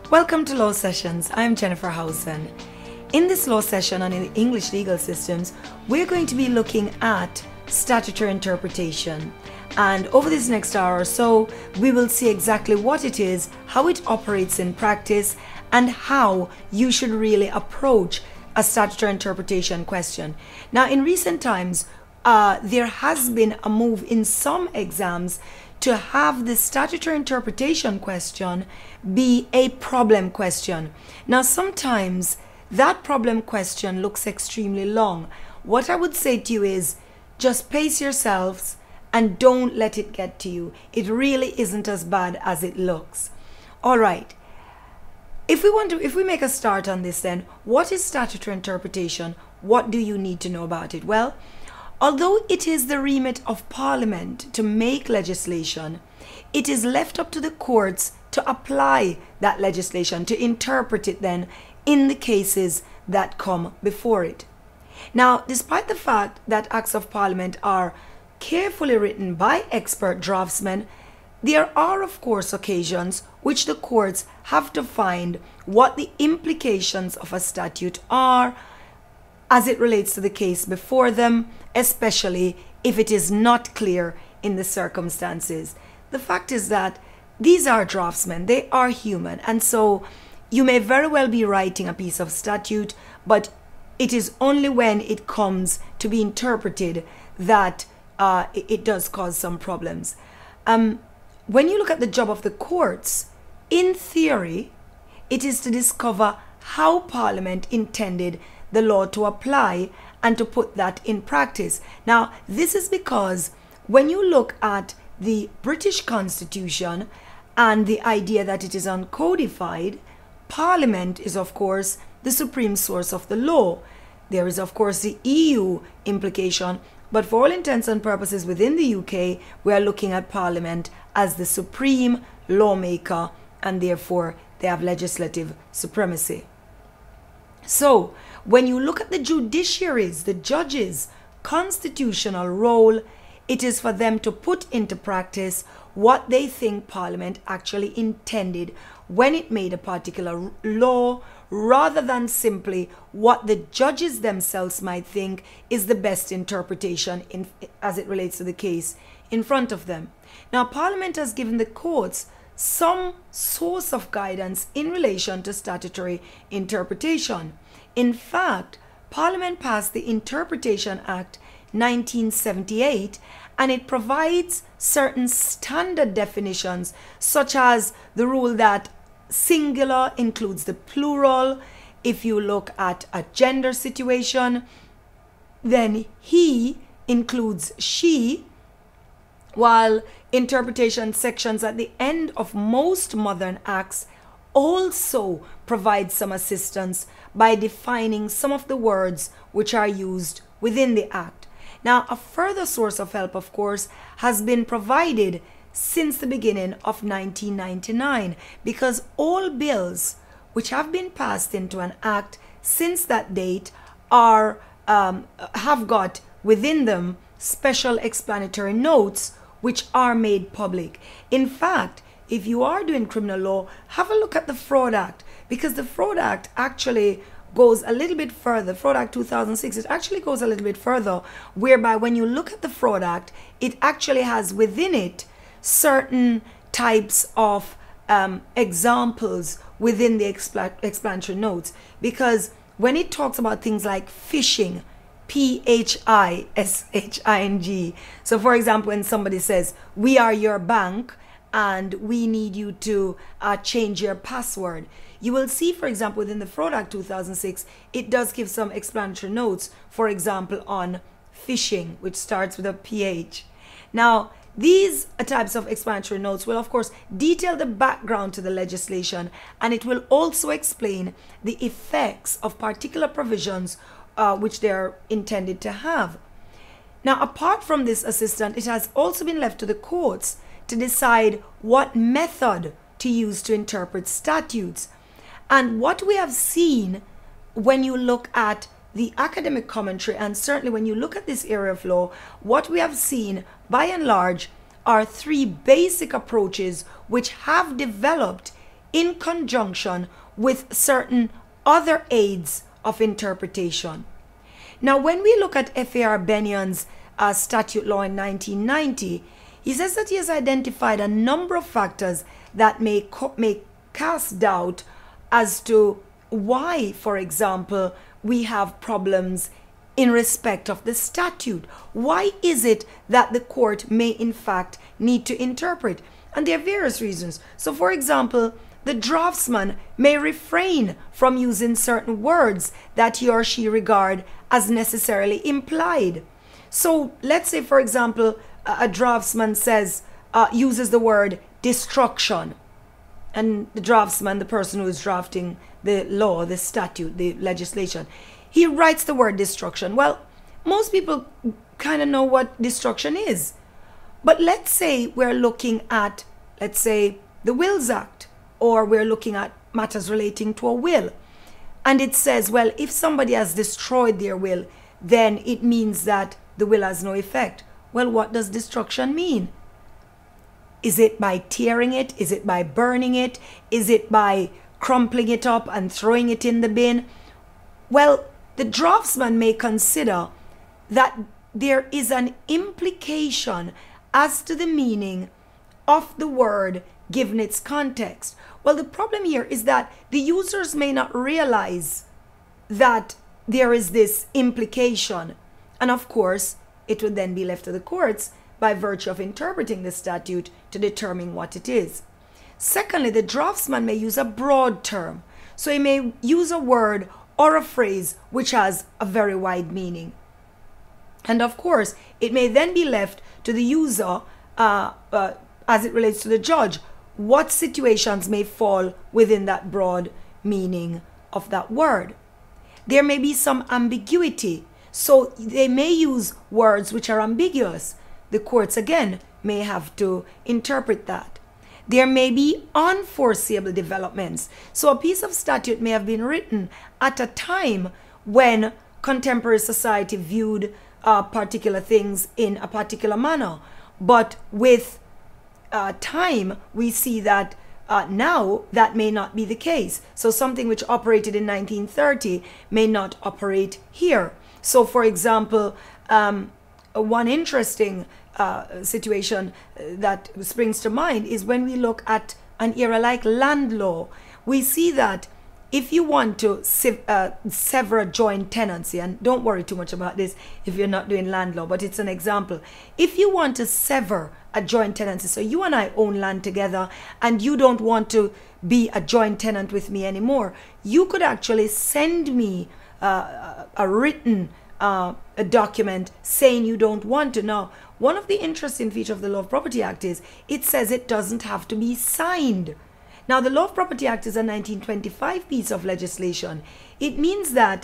Welcome to Law Sessions. I'm Jennifer Howson. In this law session on the English legal systems, we're going to be looking at statutory interpretation. And over this next hour or so, we will see exactly what it is, how it operates in practice, and how you should really approach a statutory interpretation question. Now, in recent times, there has been a move in some exams to have the statutory interpretation question be a problem question. Now, sometimes that problem question looks extremely long. What I would say to you is just pace yourselves and don't let it get to you. It really isn't as bad as it looks. All right. If we make a start on this, then what is statutory interpretation? What do you need to know about it? Well, although it is the remit of Parliament to make legislation, it is left up to the courts to apply that legislation, to interpret it then in the cases that come before it. Now, despite the fact that Acts of Parliament are carefully written by expert draftsmen, there are, of course, occasions which the courts have to find what the implications of a statute are as it relates to the case before them, especially if it is not clear in the circumstances. The fact is that these are draftsmen, they are human, and so you may very well be writing a piece of statute, but it is only when it comes to be interpreted that it does cause some problems. When you look at the job of the courts, in theory, it is to discover how Parliament intended the law to apply and to put that in practice. Now, this is because when you look at the British Constitution and the idea that it is uncodified, Parliament is, of course, the supreme source of the law. There is, of course, the EU implication, but for all intents and purposes within the UK, we are looking at Parliament as the supreme lawmaker, and therefore they have legislative supremacy. So, when you look at the judiciaries, the judges' constitutional role, it is for them to put into practice what they think Parliament actually intended when it made a particular law, rather than simply what the judges themselves might think is the best interpretation as it relates to the case in front of them. Now, Parliament has given the courts some source of guidance in relation to statutory interpretation. In fact, Parliament passed the Interpretation Act 1978, and it provides certain standard definitions, such as the rule that singular includes the plural. If you look at a gender situation, then he includes she, while interpretation sections at the end of most modern acts also provide some assistance by defining some of the words which are used within the act. Now, a further source of help, of course, has been provided since the beginning of 1999, because all bills which have been passed into an act since that date are have got within them special explanatory notes which are made public. In fact, if you are doing criminal law, have a look at the Fraud Act, because the Fraud Act actually goes a little bit further. Fraud Act 2006, it actually goes a little bit further, whereby when you look at the Fraud Act, it actually has within it certain types of examples within the explanatory notes, because when it talks about things like phishing, phishing, so for example, when somebody says, we are your bank and we need you to change your password, you will see, for example, within the Fraud Act 2006, it does give some explanatory notes, for example, on phishing, which starts with a PH. Now, these types of explanatory notes will, of course, detail the background to the legislation, and it will also explain the effects of particular provisions which they are intended to have. Now, apart from this assistance, it has also been left to the courts to decide what method to use to interpret statutes. And what we have seen when you look at the academic commentary, and certainly when you look at this area of law, what we have seen by and large are three basic approaches which have developed in conjunction with certain other aids of interpretation. Now, when we look at F.A.R. Benion's statute law in 1990, he says that he has identified a number of factors that may cast doubt as to why, for example, we have problems in respect of the statute. Why is it that the court may in fact need to interpret? And there are various reasons. So, for example, the draftsman may refrain from using certain words that he or she regard as necessarily implied. So let's say, for example, a draftsman uses the word destruction. And the draftsman, the person who is drafting the law, the statute, the legislation, he writes the word destruction. Well, most people kind of know what destruction is. But let's say we're looking at, let's say, the Wills Act, or we're looking at matters relating to a will. And it says, well, if somebody has destroyed their will, then it means that the will has no effect. Well, what does destruction mean? Is it by tearing it? Is it by burning it? Is it by crumpling it up and throwing it in the bin? Well, the draftsman may consider that there is an implication as to the meaning of the word given its context. Well, the problem here is that the users may not realize that there is this implication. And of course, it would then be left to the courts by virtue of interpreting the statute to determine what it is. Secondly, the draftsman may use a broad term. So he may use a word or a phrase which has a very wide meaning. And of course, it may then be left to the user, as it relates to the judge, what situations may fall within that broad meaning of that word. There may be some ambiguity. So they may use words which are ambiguous. The courts, again, may have to interpret that. There may be unforeseeable developments. So a piece of statute may have been written at a time when contemporary society viewed particular things in a particular manner. But with time, we see that now that may not be the case. So something which operated in 1930 may not operate here. So, for example, one interesting situation that springs to mind is when we look at an era like land law. We see that if you want to sever a joint tenancy, and don't worry too much about this if you're not doing land law, but it's an example. If you want to sever a joint tenancy, so you and I own land together and you don't want to be a joint tenant with me anymore, you could actually send me a written a document saying you don't want to. Now, one of the interesting features of the Law of Property Act is it says it doesn't have to be signed. Now, the Law of Property Act is a 1925 piece of legislation. It means that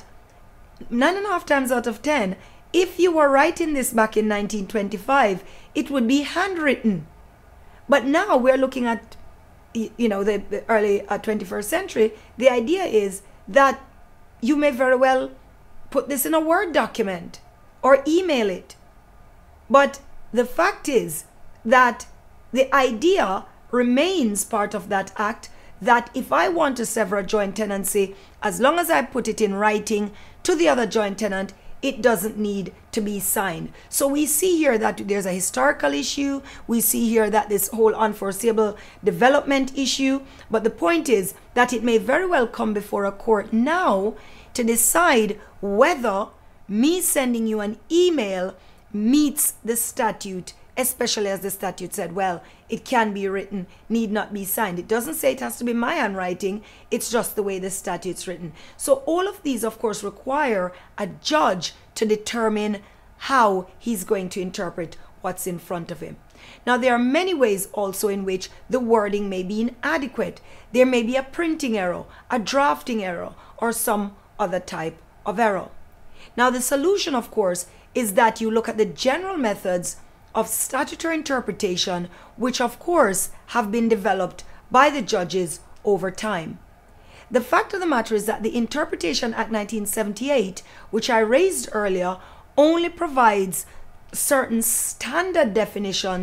9.5 times out of 10, if you were writing this back in 1925, it would be handwritten. But now we're looking at, you know, the early 21st century. The idea is that you may very well put this in a Word document or email it. But the fact is that the idea remains part of that act, that if I want to sever a joint tenancy, as long as I put it in writing to the other joint tenant, it doesn't need to be signed. So we see here that there's a historical issue. We see here that this whole unforeseeable development issue. But the point is that it may very well come before a court now to decide whether me sending you an email meets the statute, especially as the statute said, well, it can be written, need not be signed. It doesn't say it has to be my handwriting. It's just the way the statute's written. So all of these, of course, require a judge to determine how he's going to interpret what's in front of him. Now, there are many ways also in which the wording may be inadequate. There may be a printing error, a drafting error, or some other type of error. Now, the solution, of course, is that you look at the general methods of statutory interpretation, which of course have been developed by the judges over time. The fact of the matter is that the Interpretation Act 1978, which I raised earlier, only provides certain standard definitions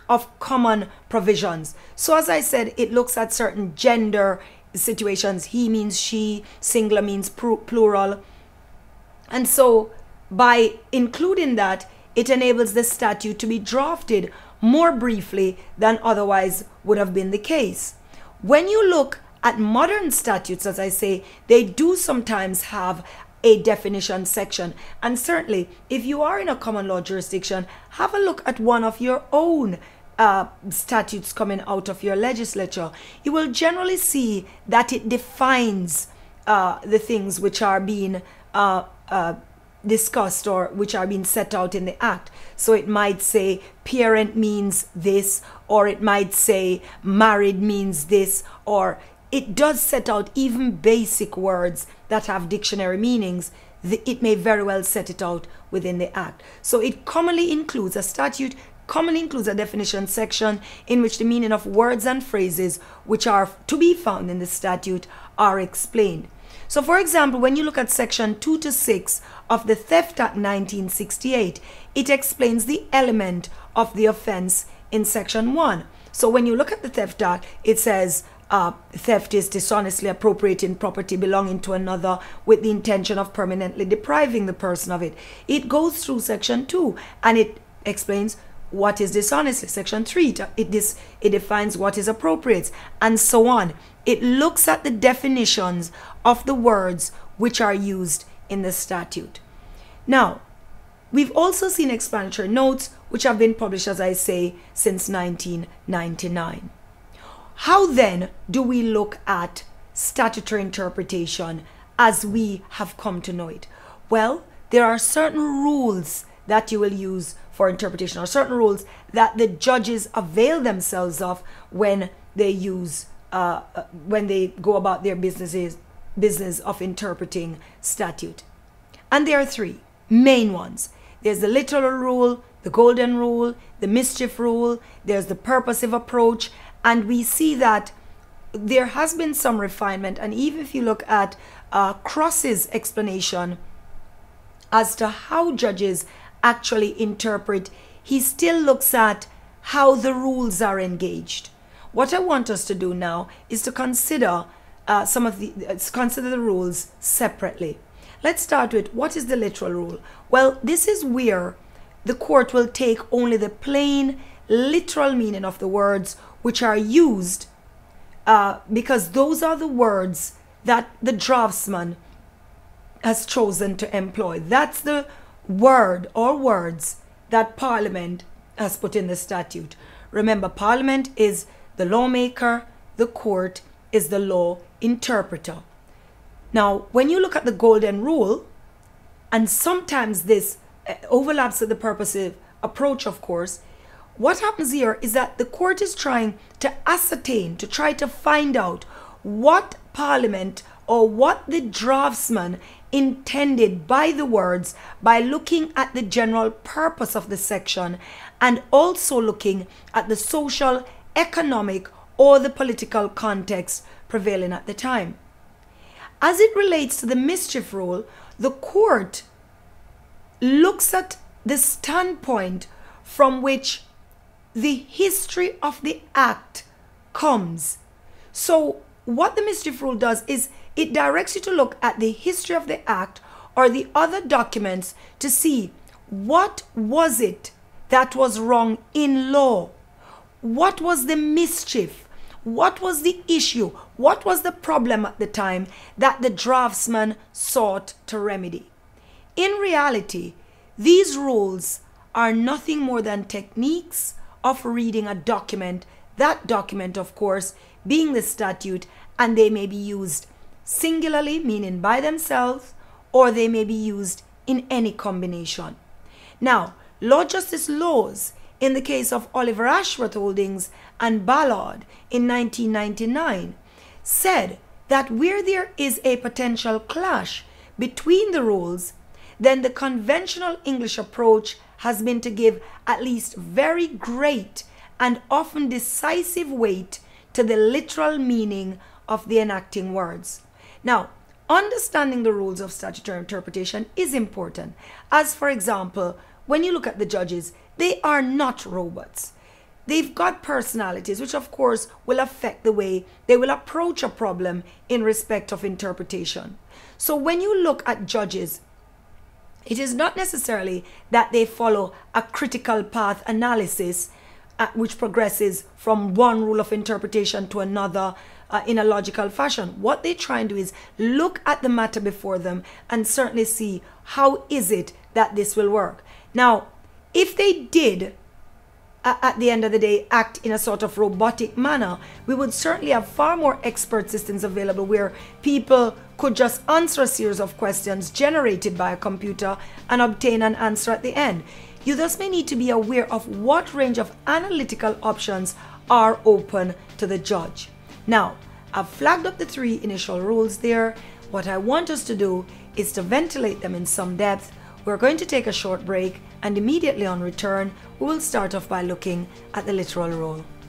of common provisions. So as I said, it looks at certain gender situations. He means she, singular means plural. And so by including that, it enables the statute to be drafted more briefly than otherwise would have been the case. When you look at modern statutes, as I say, they do sometimes have a definition section. And certainly, if you are in a common law jurisdiction, have a look at one of your own statutes coming out of your legislature. You will generally see that it defines the things which are being discussed or which are being set out in the act. So it might say parent means this, or it might say married means this, or it does set out even basic words that have dictionary meanings. It may very well set it out within the act. So it commonly includes, a statute commonly includes a definition section in which the meaning of words and phrases which are to be found in the statute are explained. So for example, when you look at section 2 to 6 of the Theft Act 1968, it explains the element of the offense in section 1. So when you look at the Theft Act, it says theft is dishonestly appropriating property belonging to another with the intention of permanently depriving the person of it. It goes through section 2 and it explains what is dishonestly. Section 3, it defines what is appropriate, and so on. It looks at the definitions of the words which are used in the statute. Now, we've also seen explanatory notes which have been published, as I say, since 1999. How then do we look at statutory interpretation as we have come to know it? Well, there are certain rules that you will use for interpretation, or certain rules that the judges avail themselves of when they use when they go about their business of interpreting statute. And there are three main ones. There's the literal rule, the golden rule, the mischief rule, there's the purposive approach, and we see that there has been some refinement. And even if you look at Cross's explanation as to how judges actually interpret, he still looks at how the rules are engaged. What I want us to do now is to consider consider the rules separately. Let's start with, what is the literal rule? Well, this is where the court will take only the plain literal meaning of the words which are used, because those are the words that the draftsman has chosen to employ. That's the word or words that Parliament has put in the statute. Remember, Parliament is the lawmaker, the court is the law interpreter. Now, when you look at the golden rule, and sometimes this overlaps with the purposive approach, of course, what happens here is that the court is trying to ascertain, to try to find out what Parliament or what the draftsman intended by the words, by looking at the general purpose of the section and also looking at the social, economic, or the political context prevailing at the time. As it relates to the mischief rule, the court looks at the standpoint from which the history of the act comes. So what the mischief rule does is it directs you to look at the history of the act or the other documents to see what was it that was wrong in law. What was the mischief? What was the issue? What was the problem at the time that the draftsman sought to remedy? In reality, these rules are nothing more than techniques of reading a document, that document, of course, being the statute, and they may be used singularly, meaning by themselves, or they may be used in any combination. Now, Lord Justice Laws, in the case of Oliver Ashworth Holdings and Ballard in 1999, said that where there is a potential clash between the rules, then the conventional English approach has been to give at least very great and often decisive weight to the literal meaning of the enacting words. Now, understanding the rules of statutory interpretation is important, as for example, when you look at the judges, they are not robots. they've got personalities, which of course will affect the way they will approach a problem in respect of interpretation. So when you look at judges, it is not necessarily that they follow a critical path analysis which progresses from one rule of interpretation to another in a logical fashion. What they try and do is look at the matter before them and certainly see how is it that this will work. Now, if they did at the end of the day act in a sort of robotic manner, we would certainly have far more expert systems available where people could just answer a series of questions generated by a computer and obtain an answer at the end. You thus may need to be aware of what range of analytical options are open to the judge. Now, I've flagged up the 3 initial rules there. What I want us to do is to ventilate them in some depth. We're going to take a short break, and immediately on return, we will start off by looking at the literal rule.